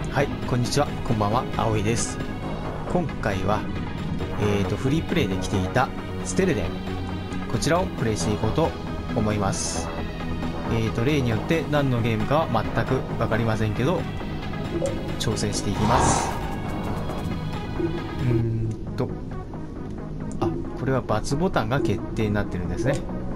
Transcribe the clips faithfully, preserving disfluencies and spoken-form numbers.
はい、こんにちは、こんばんは、あおいです。今回は、えーと、フリープレイで来ていたステルデン、こちらをプレイしていこうと思います。えーと、例によって何のゲームかは全く分かりませんけど、挑戦していきます。うーんと、あ、これは×ボタンが決定になってるんですね。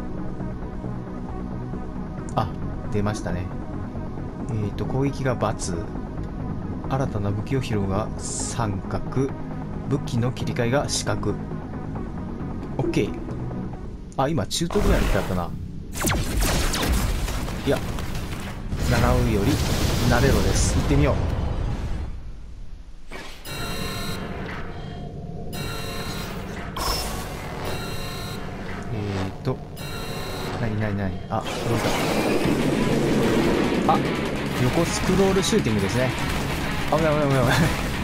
あ、出ましたね。えーと、攻撃が×。新たな武器を拾うが三角、武器の切り替えが四角。 OK。 あ、今中途ぐらいに来たったな。いや、習うより慣れろです。行ってみよう。えーとなになになに、あ、どうだ。あ、横スクロールシューティングですね。危ない危ない危ない危ない。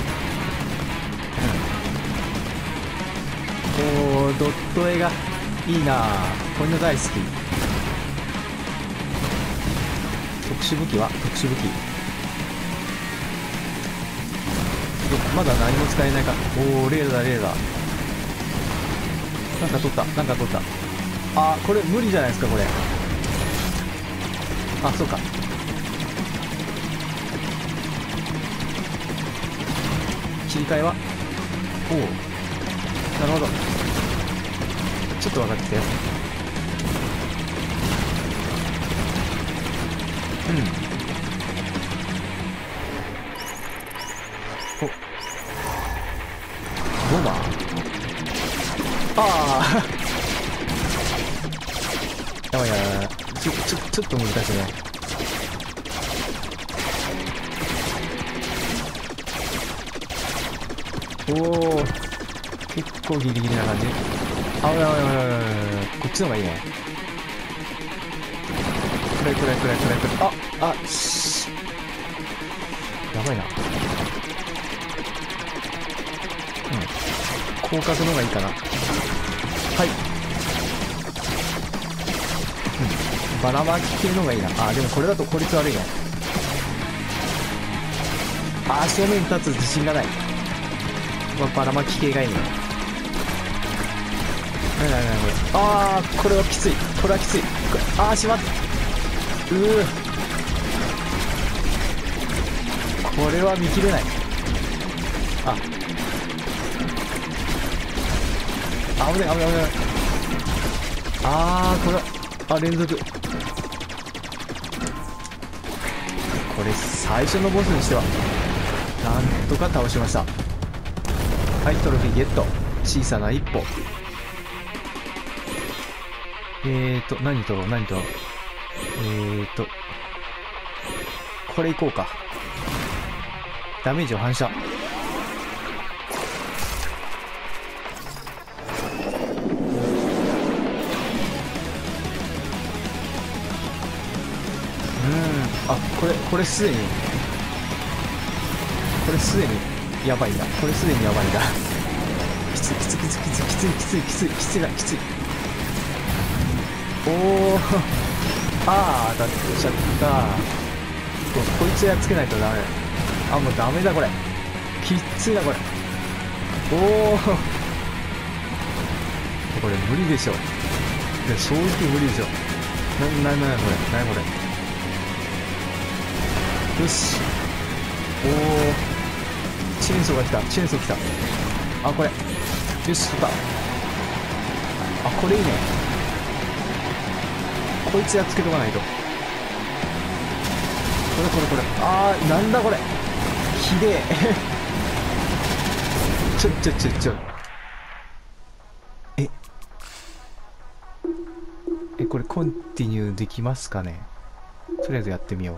おー、ドット絵がいいなぁ。こういうの大好き。特殊武器は特殊武器。まだ何も使えないか。おー、レーダーレーダー。なんか取ったなんか取った。あー、これ無理じゃないですかこれ。あ、そうか。切り替えは、おお、なるほど。ちょっと分かってきたよ。うん。お、ボンバー。ああやばいやばいやばい。ちょちょちょっと難しいね。おお、結構ギリギリな感じ。あ、危ない危ない危ない危ない。こっちの方がいいね。暗い暗い暗い暗い暗い。ああ、しやばいな。うん、広角の方がいいかな。はい。うん、ばらまき系の方がいいな。あ、でもこれだと効率悪いね。あ、正面に立つ自信がない。まあ、ばらまき系がいいね。なになになにこれ。あー、これはきつい。これはきつい。あー、しまった。うー、これは見切れない。あ、危ない危ない危ない。あー、これは、あ、連続。これ最初のボスにしてはなんとか倒しました。はい、トロフィーゲット。小さな一歩。えーと、何取ろう、何取ろう。えーと、これいこうか。ダメージを反射。うん、あ、これ、これすでに、これすでにやばいんだ。これすでにやばいんだ。きついきついきついきついきついきついきついきついなきつい。おお、ああ、当たっちゃった。こいつやっつけないとダメだ。あ、もうダメだこれ。きっついなこれ。おお、これ無理でしょ。いや、正直無理でしょ。な、な、な、これ、なにこれ。よし。おお、チェーンソーが来た。チェーンソー来た。あ、これ。よし、取った。あ、これいいね。こいつやっつけとかないと。これこれこれ。あー、なんだこれ。ひでえ。ちょちょちょちょ。え。え、これコンティニューできますかね。とりあえずやってみよう。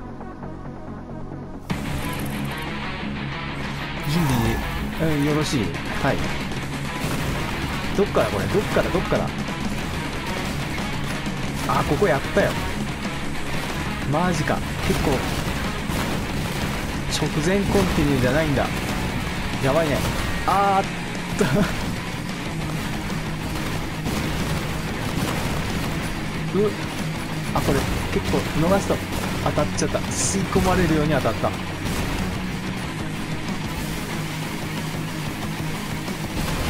準備、うん、よろしい。はい。どっからこれ。どっからどっから。あ、ここやったよ。マジか。結構直前コンティニューじゃないんだ。やばいね。あーっとうあ、これ結構逃すと当たっちゃった。吸い込まれるように当たった。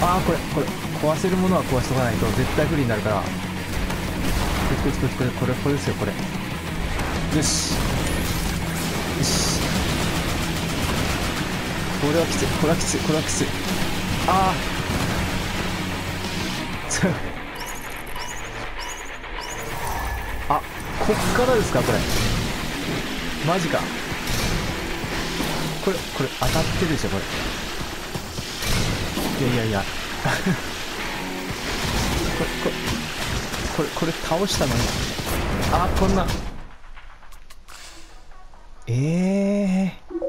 ああ、これこれ壊せるものは壊しとかないと絶対不利になるから。これこれこれこれこれですよ、これ。よしよし、これはきつい、これはきつい、これはきつい。あああ、こっからですか、これ。マジか。これこれ当たってるでしょ、これ。いやいやいやこれこれこれこれ倒したのに、あー、こんな、ええ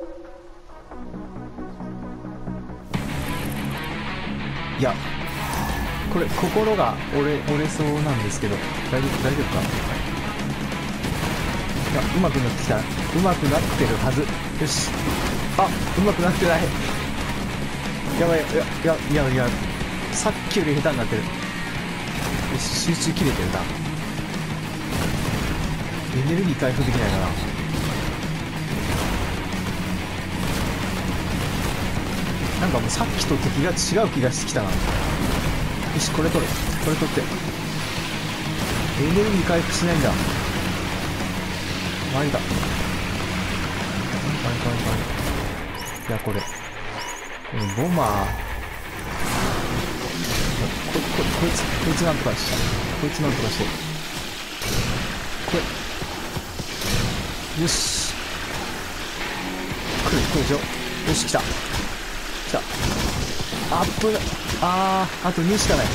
ー、いや、これ心が折れ折れそうなんですけど、大丈夫大丈夫か。いや、うまくなってきた、うまくなってるはず。よし、あ、うまくなってない。やばい、いやいやいやいや、さっきより下手になってる。よし、集中切れてるな。エネルギー回復できないかな。なんかもうさっきと敵が違う気がしてきたな。よし、これ取れ、これ取って。エネルギー回復しないんだ。マジか。マジかマジかマジか。いや、これこのボマー、こここいつこいつなんとかして、こいつなんとかして、これ、よし、来る来るでしょ。よし、来た来た。あっぶな、あー、あとにしかない。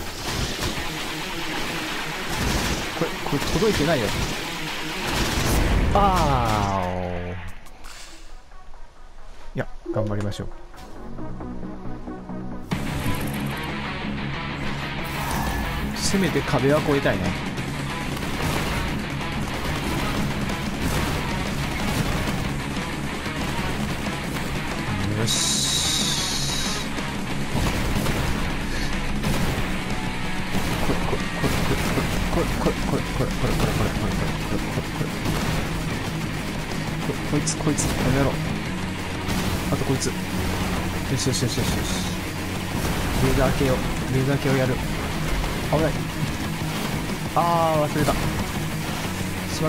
これこれ届いてないよ。あー、いや、頑張りましょう。せめて壁は越えたいね。よし、これこれこれこれこれこれこれこれこれこれこれこれこれこれこれこれこれこいつこいつこの野郎。あとこいつ。よしよしよしよしよし、レーザー系をレーザー系をやる。危ない。あー、忘れた。しまった。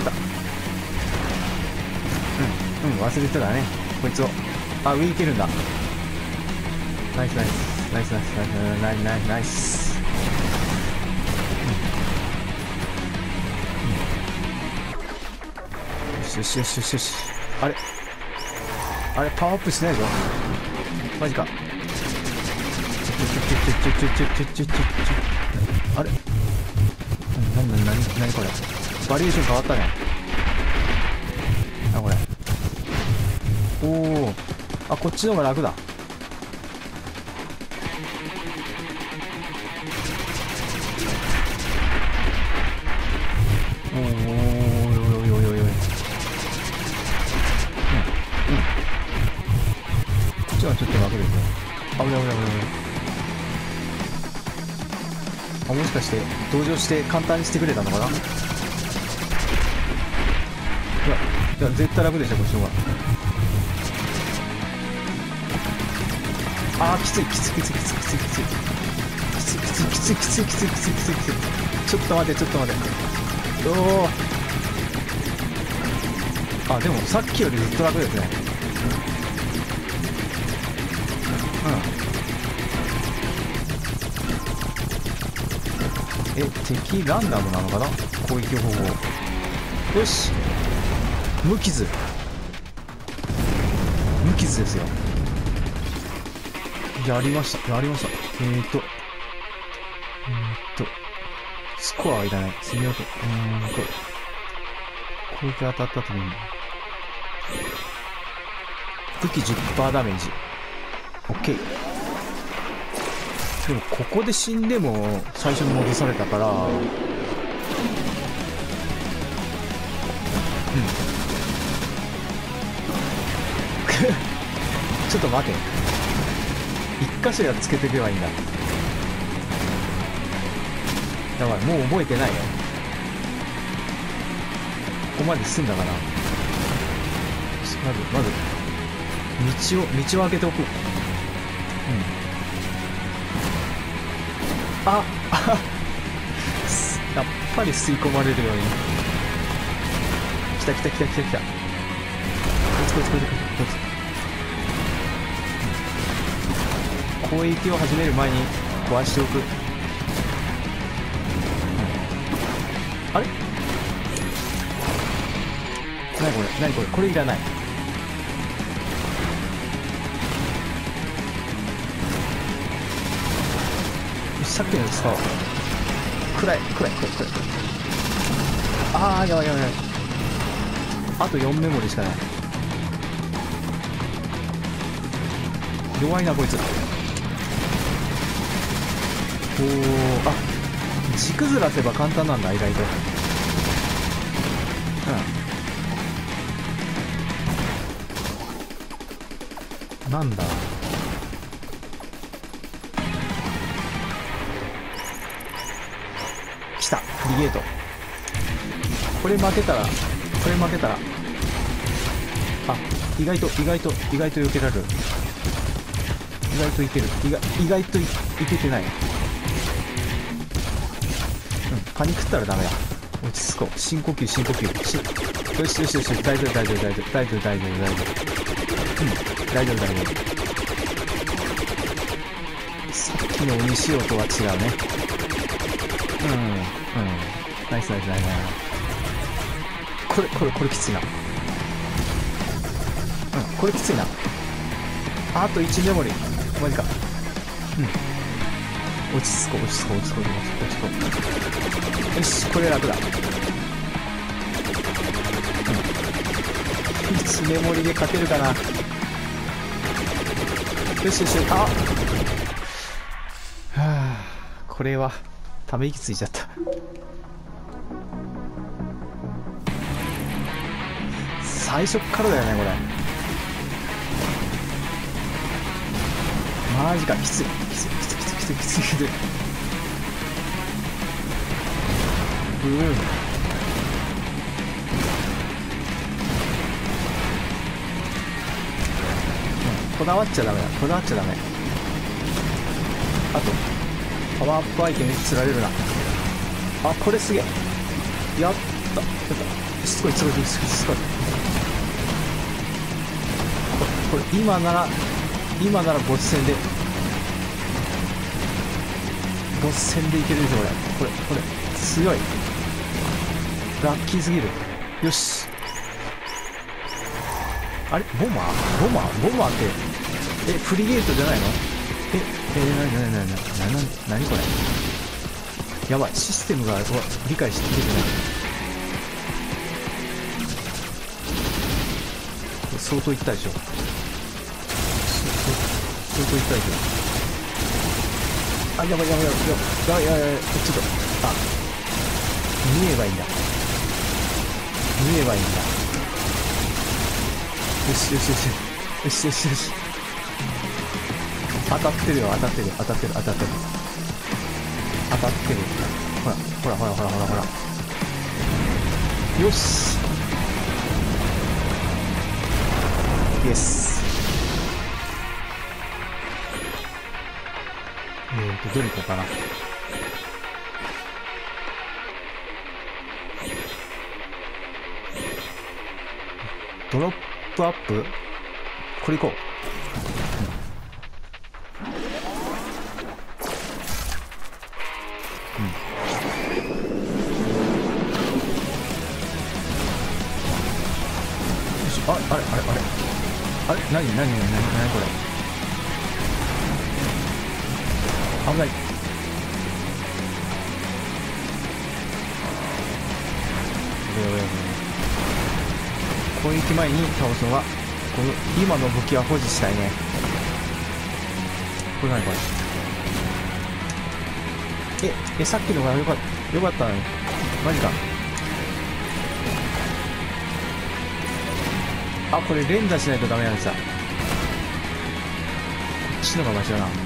うんうん、忘れてたからね、こいつを。あ、上行けるんだ。ナイスナイスナイスナイスナイスナイスナイスナイス。よしよしよしよしよし。あれあれ、パワーアップしないぞ、マジか。ちょちょちょちょちょちょちょちょちょちょ、あれ、なになになになにこれ、バリエーション変わったね。あ、これ、おお、あ、こっちの方が楽だ。おお、おいおいおいおいおい、うんうん、こっちはちょっと楽ですね。あ、危ない危ない危ない。あ、もしかして同情して簡単にしてくれたのかな。いやいや、絶対楽でした、こっちの方が。あー、きついきついきついきついきついきついきついきついきついきついきついきついきついきついきついきついきつい。ちょっと待ってちょっと待って。おお、あ、でもさっきよりずっと楽ですね。うん、え、敵ランダムなのかな、攻撃方法。よし、無傷無傷ですよ。やりましたやりました。えーとえーとスコアはいらない。攻めようと、うーんと攻撃当たった時に武器 じゅっパーセント ダメージ。 OK。 でもここで死んでも最初に戻されたから、うん、ちょっと待て、一箇所やっつけていけばいいんだ。やばい、もう覚えてないよ。ここまで進んだかな。まずまず道を道を開けておく。うん、 ああやっぱり吸い込まれるように。来た来た来た来た来た。こいつこいつこいつこいつ。攻撃を始める前に壊しておく。あれ何これ何これこれいらない。さっきのやつさ暗い暗い暗い暗い。ああやばいやばいやばい。あとよんメモリしかない。弱いなこいつ。おお、あ軸ずらせば簡単なんだ意外と。うんなんだ来たフリゲート。これ負けたらこれ負けたらあ意外と意外と意外と避けられる。意外といける。意外意外と い, いけてない。うんパニックったらダメだ。落ち着こう。深呼吸深呼吸しよしよしよし大丈夫大丈夫大丈夫大丈夫大丈夫大丈夫うん大丈夫大丈夫。さっきの鬼仕様とは違うね。うんうんナイスナイスナイスナイス。これこれこれきついな。うんこれきついな。あといちメモリマジか。うん落ち着こう落ち着こう落ち着こう落ち着こう。よしこれ楽だ。うんいちメモリで勝てるかな。よしよしあはあこれはため息ついちゃった。最初からだよねこれ。マジかきついきついきついきついきついきついきつい。うんこだわっちゃダメだこだわっちゃダメ。あとパワーアップアイテムに釣られるな。あこれすげえやったやったすごいすごいすごいすごい。これこれ今なら今ならボス戦でボス戦でいけるでしょこれ。これこれ強い。ラッキーすぎる。よしあれボマーボマーボマーってえフリゲートじゃないの。ええー、なになになになになにこれ。やばいシステムが理解してきてない。相当いったでしょ相当いったでしょ。あやばいやばいやばいやばいやばいやばいちょっとあ見えばいいんだ見えばいいんだ。よしよしよしよしよしよし当たってるよ当たってる当たってる当たってる当たってる。ほらほらほらほらほらほらよしイエス。えーとどれ行こうかな。ドロップアップこれ行こう。うんよしああれあれあれあれ何何何何何これ危ない。攻撃前に倒すのがこの今の武器は保持したいね。これ何これええさっきのがよかったよかったのにマジか。あこれ連打しないとダメなんですよ。こっちのがマシだな。も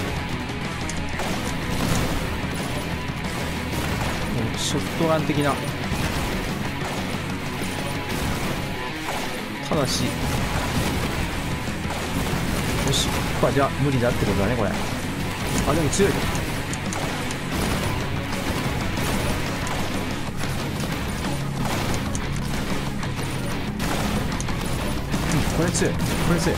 うショットガン的な。ただしよしここはじゃあ無理だってことだねこれ。あでも強い。 これ強い、これ強い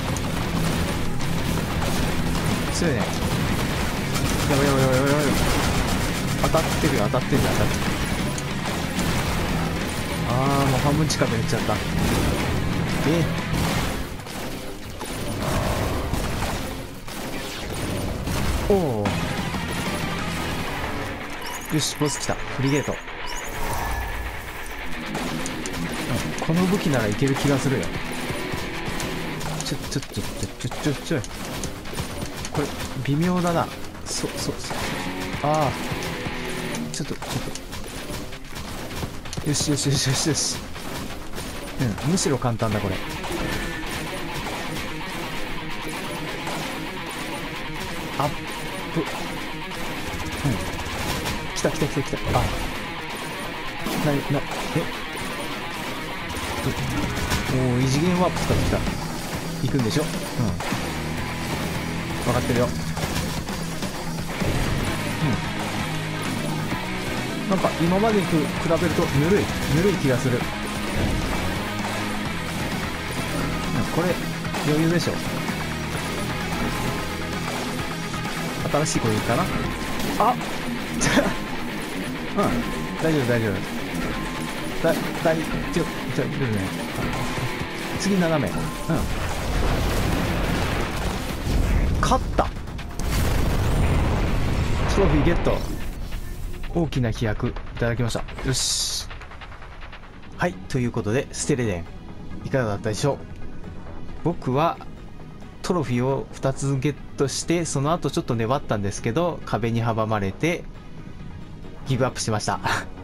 強いね。やばいやばいやばいやばいやばい、当たってるよ、当たってるよ、当たってる。ああ、もう半分近くにいっちゃった。えおお、よし、ボス来た。フリゲート、うん、この武器ならいける気がするよ。ちょちょちょちょちょちょちょこれ微妙だな。そそそああ、ちょっとちょっと、よしよしよしよしよし、うん、むしろ簡単だこれ。アップ、うん、来た来た来た来た。あ、ななえおお、異次元ワープ使ってきた。行くんでしょ。うん、分かってるよ。うん、なんか今までに比べるとぬるいぬるい気がする。うん、これ余裕でしょ。新しい攻撃かな。あうん、大丈夫大丈夫だ大丈夫、ちょちょね、次斜め、うん、勝った。トロフィーゲット。大きな飛躍いただきました。よし。はい、ということでステレデンいかがだったでしょう。僕はトロフィーをふたつゲットして、その後ちょっと粘ったんですけど壁に阻まれてギブアップしました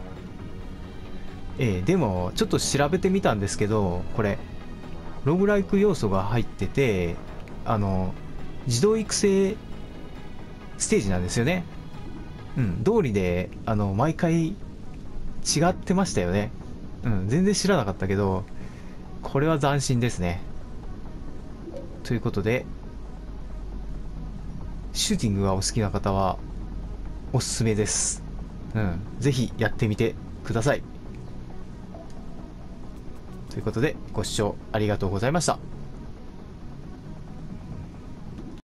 えー、でもちょっと調べてみたんですけど、これログライク要素が入ってて、あの自動育成ステージなんですよね。うん、通りであの毎回違ってましたよね。うん、全然知らなかったけど、これは斬新ですね。ということで、シューティングがお好きな方はおすすめです。うん、ぜひやってみてください。ということで、ご視聴ありがとうございました。